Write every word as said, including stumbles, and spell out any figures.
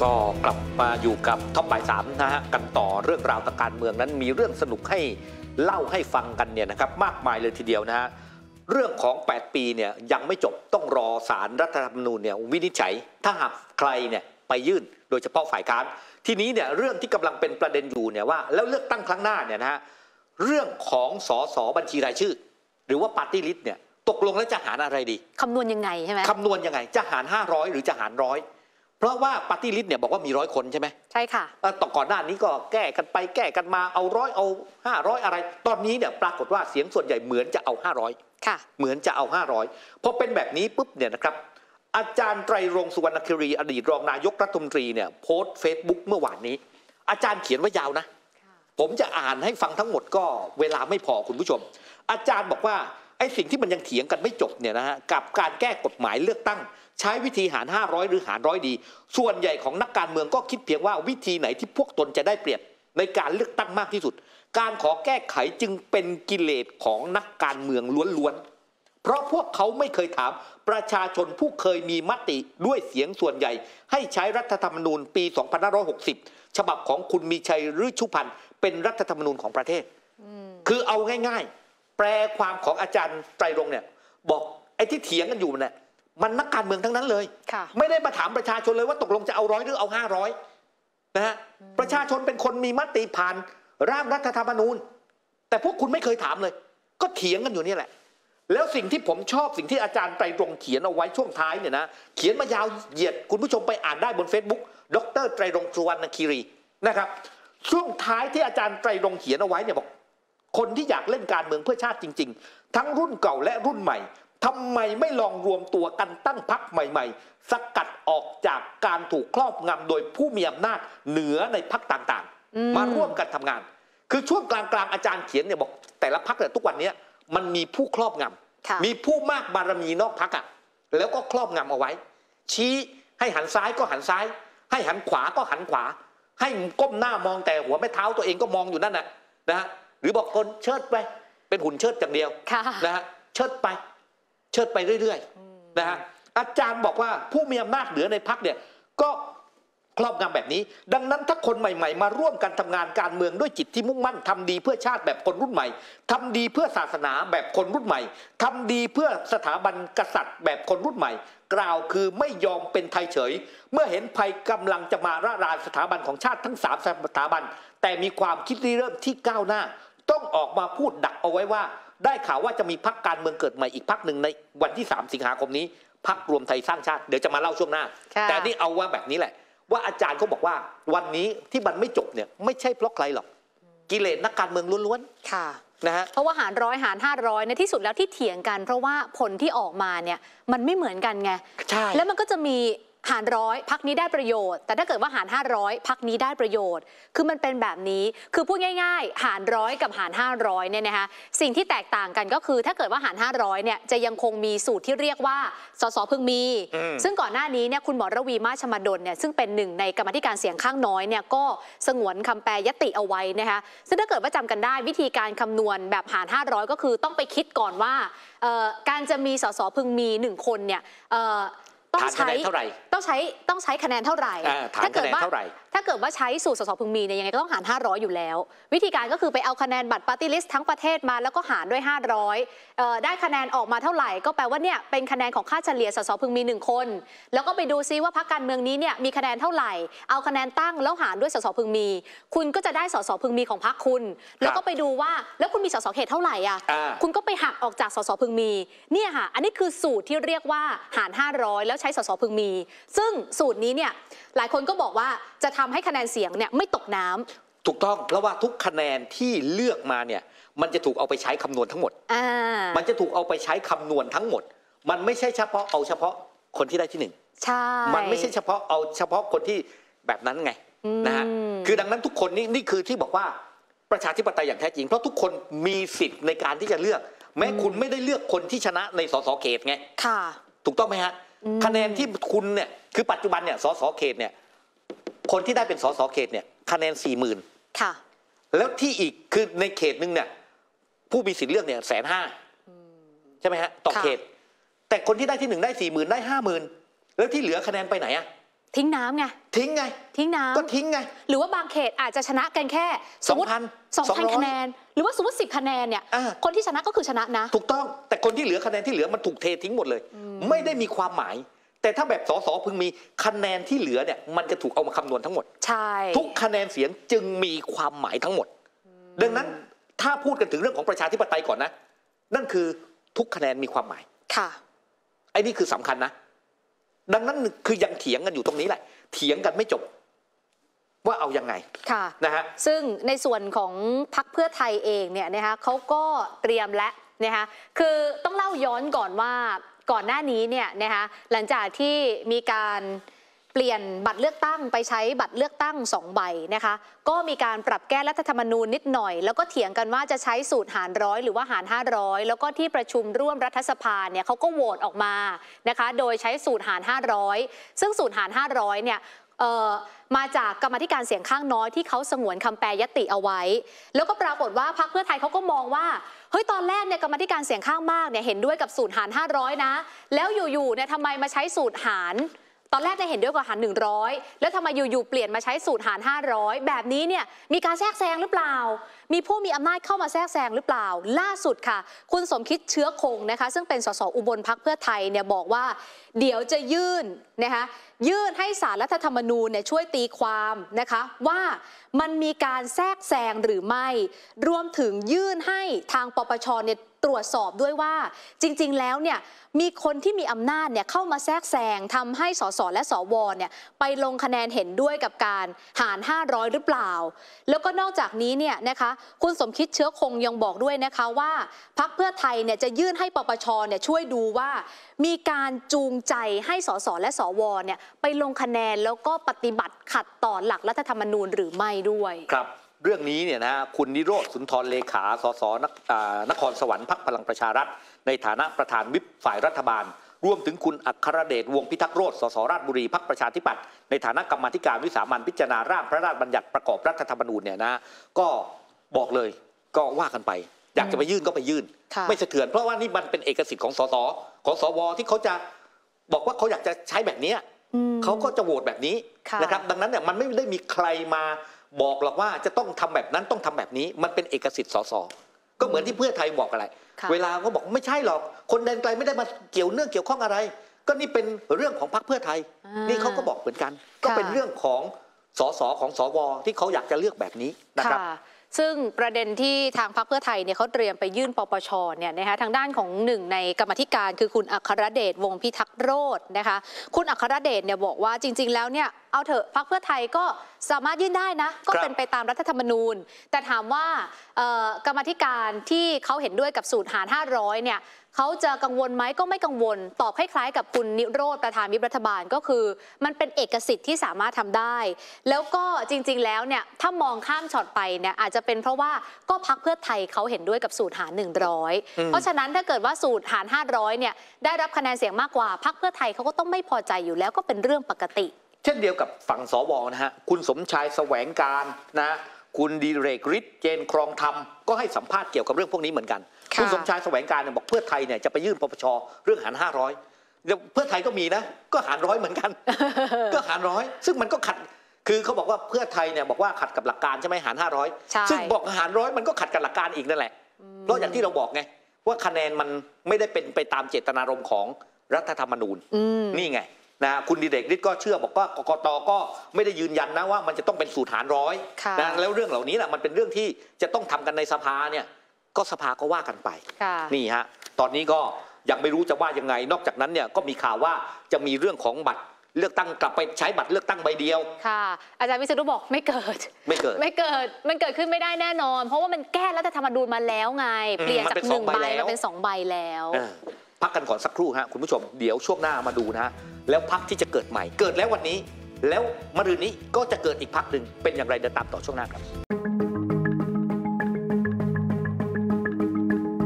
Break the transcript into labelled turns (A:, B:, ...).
A: ก็กลับมาอยู่กับท็อปบ่ายสามนะฮะกันต่อเรื่องราวทางการเมืองนั้นมีเรื่องสนุกให้เล่าให้ฟังกันเนี่ยนะครับมากมายเลยทีเดียวนะฮะเรื่องของแปดปีเนี่ยยังไม่จบต้องรอศาลรัฐธรรมนูญเนี่ยวินิจฉัยถ้าหากใครเนี่ยไปยื่นโดยเฉพาะฝ่ายค้านทีนี้เนี่ยเรื่องที่กำลังเป็นประเด็นอยู่เนี่ยว่าแล้วเลือกตั้งครั้งหน้าเนี่ยนะฮะเรื่องของสสบัญชีรายชื่อหรือว่าปาร์ตี้ลิสต์เนี่ยตกลงแล้วจะหารอะไรดี
B: คำนวณยังไงใช่ไหม
A: คำนวณยังไงจะหารห้าร้อยหรือจะหารร้อยเพราะว่าปาร์ตี้ลิสต์เนี่ยบอกว่ามีร้อยคนใช่ไหม
B: ใช่ค่ะ
A: ต่อก่อนหน้านี้ก็แก้กันไปแก้กันมาเอาร้อยเอาห้าร้อยอะไรตอนนี้เนี่ยปรากฏว่าเสียงส่วนใหญ่เหมือนจะเอาห้าร้อย
B: ค่ะ
A: เหมือนจะเอาห้าร้อยพอเป็นแบบนี้ปุ๊บเนี่ยนะครับอาจารย์ไตรรงค์สุวรรณคิรีอดีตรองนายกรัฐมนตรีเนี่ยโพสต์เฟซบุ๊กเมื่อวานนี้อาจารย์เขียนไว้ยาวนะผมจะอ่านให้ฟังทั้งหมดก็เวลาไม่พอคุณผู้ชมอาจารย์บอกว่าไอ้สิ่งที่มันยังเถียงกันไม่จบเนี่ยนะฮะกับการแก้กฎหมายเลือกตั้งใช้วิธีหารห้าร้อยหรือหารร้อยดีส่วนใหญ่ของนักการเมืองก็คิดเพียงว่าวิธีไหนที่พวกตนจะได้เปรียบในการเลือกตั้งมากที่สุดการขอแก้ไขจึงเป็นกิเลสของนักการเมืองล้วนๆเพราะพวกเขาไม่เคยถามประชาชนผู้เคยมีมติด้วยเสียงส่วนใหญ่ให้ใช้รัฐธรรมนูญปีสองพันห้าร้อยหกสิบฉบับของคุณมีชัยฤชุพันธ์เป็นรัฐธรรมนูญของประเทศคือเอาง่ายๆแปลความของอาจารย์ไตรรงค์เนี่ยบอกไอ้ที่เถียงกันอยู่เนี่ยมันนักการเมืองทั้งนั้นเลยไม่ได้มาถามประชาชนเลยว่าตกลงจะเอาร้อยหรือเอาห้าร้อยนะฮะประชาชนเป็นคนมีมติผ่านร่างรัฐธรรมนูญแต่พวกคุณไม่เคยถามเลยก็เถียงกันอยู่นี่แหละแล้วสิ่งที่ผมชอบสิ่งที่อาจารย์ไตรรงค์เขียนเอาไว้ช่วงท้ายเนี่ยนะเขียนมายาวเหยียดคุณผู้ชมไปอ่านได้บน Facebook ดร.ไตรรงค์สุวรรณคิรีนะครับช่วงท้ายที่อาจารย์ไตรรงค์เขียนเอาไว้เนี่ยบอกคนที่อยากเล่นการเมืองเพื่อชาติจริงๆทั้งรุ่นเก่าและรุ่นใหม่ทำไมไม่ลองรวมตัวกันตั้งพรรคใหม่ๆสกัดออกจากการถูกครอบงำโดยผู้มีอำนาจเหนือในพรรคต่างๆมาร่วมกันทำงานคือช่วงกลางๆอาจารย์เขียนเนี่ยบอกแต่ละพรรคเนี่ยทุกวันนี้มันมีผู้ครอบงำมีผู้มากบารมีนอกพรรคอ่ะแล้วก็ครอบงำเอาไว้ชี้ให้หันซ้ายก็หันซ้ายให้หันขวาก็หันขวาให้ก้มหน้ามองแต่หัวแม่เท้าตัวเองก็มองอยู่นั่นน่ะนะฮะหรือบอกคนเชิดไปเป็นหุ่นเชิดอย่างเดียวนะฮะเชิดไปเชิดไปเรื่อยๆนะฮะอาจารย์บอกว่าผู้มีอำนาจเหนือในพรรคเนี่ยก็ครอบงำแบบนี้ดังนั้นถ้าคนใหม่ๆมาร่วมกันทำงานการเมืองด้วยจิตที่มุ่งมั่นทำดีเพื่อชาติแบบคนรุ่นใหม่ทำดีเพื่อศาสนาแบบคนรุ่นใหม่ทำดีเพื่อสถาบันกษัตริย์แบบคนรุ่นใหม่กล่าวคือไม่ยอมเป็นไทยเฉยเมื่อเห็นภัยกำลังจะมาระรานสถาบันของชาติทั้งสามสถาบันแต่มีความคิดริเริ่มที่ก้าวหน้าต้องออกมาพูดดักเอาไว้ว่าได้ข่าวว่าจะมีพรรคการเมืองเกิดใหม่อีกพรรคหนึ่งในวันที่สามสิงหาคมนี้พรรครวมไทยสร้างชาติเดี๋ยวจะมาเล่าช่วงหน้าแต่นี่เอาว่าแบบนี้แหละว่าอาจารย์เขาบอกว่าวันนี้ที่มันไม่จบเนี่ยไม่ใช่เพราะใครหรอกกิเลสนักการเมืองล้วน
B: ๆค่ะ
A: นะฮะ
B: เพราะว่าหารร้อยหารห้าร้อยในที่สุดแล้วที่เถียงกันเพราะว่าผลที่ออกมาเนี่ยมันไม่เหมือนกันไง
A: ใช่
B: แล้วมันก็จะมีหารร้อยพักนี้ได้ประโยชน์แต่ถ้าเกิดว่าหารห้าร้อยพักนี้ได้ประโยชน์คือมันเป็นแบบนี้คือพูดง่ายๆหารร้อยกับหารห้าร้อยเนี่ยนะคะสิ่งที่แตกต่างกันก็คือถ้าเกิดว่าหารห้าร้อยเนี่ยจะยังคงมีสูตรที่เรียกว่าสสพึงมีซึ่งก่อนหน้านี้เนี่ยคุณหมอระวีมาชมาดลเนี่ยซึ่งเป็นหนึ่งในกรรมธิการเสียงข้างน้อยเนี่ยก็สงวนคำแปลยติเอาไว้นะคะซึ่งถ้าเกิดว่าจำกันได้วิธีการคำนวณแบบหารห้าร้อยก็คือต้องไปคิดก่อนว่าการจะมีสสพึงมีหนึ่งคนเนี่ยต้องใช้ต้องใช้ต้องใช้คะแนนเท่าไหร่
A: ถ้าเกิดว่า
B: ถ้าเกิดว่าใช้สูตรสสพึงมีเนี่ยยังไงก็ต้องหารห้าร้อยอยู่แล้ววิธีการก็คือไปเอาคะแนนบัตรปาร์ตี้ลิสต์ทั้งประเทศมาแล้วก็หารด้วยห้าร้อยเอ่อได้คะแนนออกมาเท่าไหร่ก็แปลว่าเนี่ยเป็นคะแนนของค่าเฉลี่ยสสพึงมีหนึ่งคนแล้วก็ไปดูซิว่าพรรคการเมืองนี้เนี่ยมีคะแนนเท่าไหร่เอาคะแนนตั้งแล้วหารด้วยสสพึงมีคุณก็จะได้สสพึงมีของพรรคคุณแล้วก็ไปดูว่าแล้วคุณมีสสเขตเท่าไหร่อ่ะคุณก็ไปหักออกจากสสพึงมีเนี่ยค่ะอันนี้คือสูตรที่เรียกว่าหารห้าร้อยแล้วใช้สสพึงมีซึ่งสูตรนี้เนี่ยหลายคนก็บอกว่าจะทำให้คะแนนเสียงเนี่ยไม่ตกน้ำ
A: ถูกต้องเพราะว่าทุกคะแนนที่เลือกมาเนี่ยมันจะถูกเอาไปใช้คำนวณทั้งหมดมันจะถูกเอาไปใช้คำนวณทั้งหมดมันไม่ใช่เฉพาะเอาเฉพาะคนที่ได้ที่หนึ่ง
B: ใช่
A: มันไม่ใช่เฉพาะเอาเฉพาะคนที่แบบนั้นไงนะฮะคือดังนั้นทุกคนนี่นี่คือที่บอกว่าประชาธิปไตยอย่างแท้จริงเพราะทุกคนมีสิทธิ์ในการที่จะเลือกแม้คุณไม่ได้เลือกคนที่ชนะในสสเขตไง
B: ค่ะ
A: ถูกต้องไหมฮะคะแนนที่คุณเนี่ยคือปัจจุบันเนี่ยสสเขตเนี่ยคนที่ได้เป็นสสเขตเนี่ยคะแนนสี่หมื่น
B: ค่ะ
A: แล้วที่อีกคือในเขตหนึ่งเนี่ยผู้มีสิทธิ์เลือกเนี่ยแสนห้าใช่ไหมฮะต่อเขตแต่คนที่ได้ที่หนึ่งได้สี่หมื่นได้ห้าหมื่นแล้วที่เหลือคะแนนไปไหนอ่ะ
B: ทิ้งน้ำไง
A: ทิ้งไง
B: ทิ้งน้ำ
A: ก็ทิ้งไง
B: หรือว่าบางเขตอาจจะชนะกันแค่สมมติ
A: สองพัน
B: สองพันคะแนน หรือว่าสมมติสิบคะแนนเนี่ย
A: อ่า
B: คนที่ชนะก็คือชนะนะ
A: ถูกต้องแต่คนที่เหลือคะแนนที่เหลือมันถูกเททิ้งหมดเลย ไม่ได้มีความหมาย แต่ถ้าแบบสสพึงมีคะแนนที่เหลือเนี่ยมันจะถูกเอามาคำนวณทั้งหมด
B: ใช่
A: ทุกคะแนนเสียงจึงมีความหมายทั้งหมด ดังนั้นถ้าพูดกันถึงเรื่องของประชาธิปไตยก่อนนะ นั่นคือทุกคะแนนมีความหมาย
B: ค่ะ
A: ไอ้นี่คือสำคัญนะ ดังนั้นคือยังเถียงกันอยู่ตรงนี้แหละ เถียงกันไม่จบ ว่าเอายังไง
B: ค่ะ
A: นะฮะ
B: ซึ่งในส่วนของพรรคเพื่อไทยเองเนี่ยนะคะเขาก็เตรียมและนะคะคือต้องเล่าย้อนก่อนว่าก่อนหน้านี้เนี่ยนะคะหลังจากที่มีการเปลี่ยนบัตรเลือกตั้งไปใช้บัตรเลือกตั้งสองใบนะคะก็มีการปรับแก้รัฐธรรมนูญนิดหน่อยแล้วก็เถียงกันว่าจะใช้สูตรหารร้อยหรือว่าหารห้าร้อยแล้วก็ที่ประชุมร่วมรัฐสภาเนี่ยเขาก็โหวตออกมานะคะโดยใช้สูตรหารห้าร้อยซึ่งสูตรหารห้าร้อยเนี่ยเอ่อมาจากกรรมาธิการเสียงข้างน้อยที่เขาสงวนคำแปรยติเอาไว้แล้วก็ปรากฏว่าพรรคเพื่อไทยเขาก็มองว่าเฮ้ยตอนแรกเนี่ยกรรมาธิการเสียงข้างมากเนี่ยเห็นด้วยกับสูตรหารห้าร้อยนะแล้วอยู่ๆเนี่ยทำไมมาใช้สูตรหารตอนแรกเนี่ยเห็นด้วยกับหารหนึ่งร้อยแล้วทำไมอยู่ๆเปลี่ยนมาใช้สูตรหารห้าร้อยแบบนี้เนี่ยมีการแทรกแซงหรือเปล่ามีผู้มีอำนาจเข้ามาแทรกแซงหรือเปล่าล่าสุดค่ะคุณสมคิดเชื้อคงนะคะซึ่งเป็นสสอุบลพรรคเพื่อไทยเนี่ยบอกว่าเดี๋ยวจะยื่นนะคะยื่นให้ศาลรัฐธรรมนูญเนี่ยช่วยตีความนะคะว่ามันมีการแทรกแซงหรือไม่รวมถึงยื่นให้ทางปปชเนี่ยตรวจสอบด้วยว่าจริงๆแล้วเนี่ยมีคนที่มีอำนาจเนี่ยเข้ามาแทรกแซงทำให้สสและสวเนี่ยไปลงคะแนนเห็นด้วยกับการหารห้าร้อยหรือเปล่าแล้วก็นอกจากนี้เนี่ยนะคะคุณสมคิดเชื้อคงยังบอกด้วยนะคะว่าพรรคเพื่อไทยเนี่ยจะยื่นให้ปปชเนี่ยช่วยดูว่ามีการจูงใจให้สสและสวเนี่ยไปลงคะแนนแล้วก็ปฏิบัติขัดต่อหลักรัฐธรรมนูญหรือไม่ด้วย
A: ครับเรื่องนี้เนี่ยนะคุณนิโรธสุนทรเลขาสสนนครสวรรค์พรรคพลังประชารัฐในฐานะประธานวิปฝ่ายรัฐบาลรวมถึงคุณอัครเดชวงศ์พิทักษ์โรจน์สสราชบุรีพรรคประชาธิปัตย์ในฐานะกรรมาธิการวิสามัญพิจารณาร่างพระราชบัญญัติประกอบรัฐธรรมนูญเนี่ยนะก็บอกเลยก็ว่ากันไปอยากจะไปยื่นก็ไปยื่นไม่สะเทือนเพราะว่านี่มันเป็นเอกสิทธิ์ของสสของสวที่เขาจะบอกว่าเขาอยากจะใช้แบบนี้เขาก็จะโหวตแบบนี้นะครับดังนั้นเนี่ยมันไม่ได้มีใครมาบอกหรอกว่าจะต้องทำแบบนั้นต้องทำแบบนี้มันเป็นเอกสิทธิ์สสก็เหมือนที่เพื่อไทยบอกอะไรเวลาก็บอกไม่ใช่หรอกคนแดนไกลไม่ได้มาเกี่ยวเนื่องเกี่ยวข้องอะไรก็นี่เป็นเรื่องของพรรคเพื่อไทยนี่เขาก็บอกเหมือนกันก็เป็นเรื่องของสสของสวที่เขาอยากจะเลือกแบบนี้นะครับ
B: ซึ่งประเด็นที่ทางพรรคเพื่อไทยเนี่ยเขาเตรียมไปยื่นปปชเนี่ยนะคะทางด้านของหนึ่งในกรรมธิการคือคุณอัครเดชวงศ์พิทักษ์โรจน์นะคะคุณอัครเดชเนี่ยบอกว่าจริงๆแล้วเนี่ยเอาเถอะพรรคเพื่อไทยก็สามารถยื่นได้นะก็เป็นไปตามรัฐธรรมนูญแต่ถามว่ากรรมธิการที่เขาเห็นด้วยกับสูตรหารห้าร้อยเนี่ยเขาจะกังวลไหมก็ไม่กังวลตอบคล้ายๆกับคุณนิโรธประธานวิปรัฐบาลก็คือมันเป็นเอกสิทธิ์ที่สามารถทำได้แล้วก็จริงๆแล้วเนี่ยถ้ามองข้ามช็อตไปเนี่ยอาจจะเป็นเพราะว่าก็พรรคเพื่อไทยเขาเห็นด้วยกับสูตรหารหนึ่งร้อยเพราะฉะนั้นถ้าเกิดว่าสูตรหารห้าร้อยเนี่ยได้รับคะแนนเสียงมากกว่าพรรคเพื่อไทยเขาก็ต้องไม่พอใจอยู่แล้วก็เป็นเรื่องปกติ
A: เช่นเดียวกับฝั่งสวนะฮะคุณสมชายแสวงการนะคุณดีเรกฤทธิ์เจนครองธรรมก็ให้สัมภาษณ์เกี่ยวกับเรื่องพวกนี้เหมือนกันคุณสมชายแสวงการเนี่ยบอกเพื่อไทยเนี่ยจะไปยื่นปปชเรื่องหารห้าร้อยเพื่อไทยก็มีนะก็หารร้อยเหมือนกัน ก็หารร้อยซึ่งมันก็ขัดคือเขาบอกว่าเพื่อไทยเนี่ยบอกว่าขัดกับหลักการใช่ไหมหารห้าร้อยซึ่งบอกหารร้อยมันก็ขัดกับหลักการอีกนั่นแหละเพราะอย่างที่เราบอกไงว่าคะแนนมันไม่ได้เป็นไปตามเจตนารมณ์ของรัฐธรรมนูญนี่ไงนะคุณดิเรกฤทธิ์ก็เชื่อบอกว่ากกต.ก็ไม่ได้ยืนยันนะว่ามันจะต้องเป็นสูตรหารร้อยนะแล้วเรื่องเหล่านี้แหละมันเป็นเรื่องที่จะต้องทำกันในสภาเนี่ยก็สภาก็ว่ากันไปนี่ฮะตอนนี้ก็ยังไม่รู้จะว่ายังไงนอกจากนั้นเนี่ยก็มีข่าวว่าจะมีเรื่องของบัตรเลือกตั้งกลับไปใช้บัตรเลือกตั้งใบเดียว
B: ค่ะอาจารย์วิษณุบอกไม่เกิด
A: ไม่เกิด
B: ไม่เกิดมันเกิดขึ้นไม่ได้แน่นอนเพราะว่ามันแก้รัฐธรรมนูญมาแล้วไงเปลี่ยนจากหนึ่งใบมาเป็นสองใบแล้ว
A: พักกันก่อนสักครู่ฮะคุณผู้ชมเดี๋ยวช่วงหน้ามาดูนะฮะแล้วพรรคที่จะเกิดใหม่เกิดแล้ววันนี้แล้วมะรืนนี้ก็จะเกิดอีกพรรคหนึ่งเป็นอย่างไรเดินตามต่อช่วงหน้าครับ